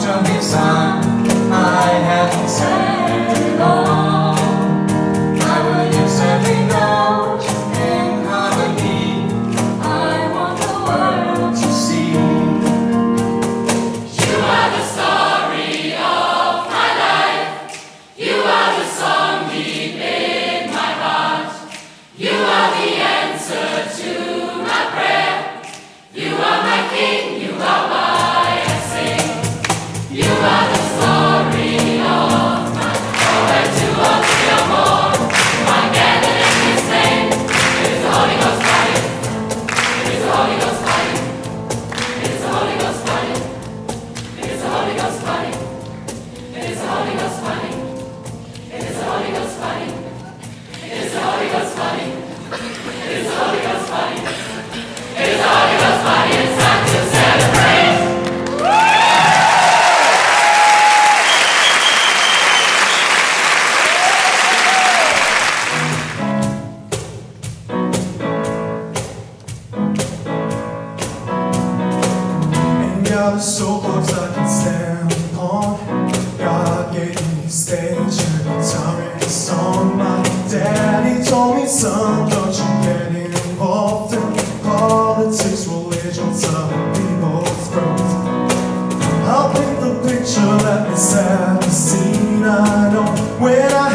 of your son, I haven't said it all. I would use every note in harmony. I want the world to see. You are the story of my life. You are the song deep in my heart. You are the answer to my prayer. You are my king. You are why I sing. You are the story of my life. Where two or three or more are gathered in His name. It is the Holy Ghost fire. It is the Holy Ghost fire. It is the Holy Ghost fire. It is the Holy Ghost fire. It is the Holy Ghost fire. It is the Holy Ghost fire. It is the Holy Ghost fire. It is the Holy Ghost fire. It is the Holy Ghost fire. It's time to celebrate. And you're the soapbox I can stand upon. God gave me a stage and a guitar and a song. My daddy told me, son, don't you get involved in politics, religions, other people's growth. I'll paint the picture that is sad to see. I know when I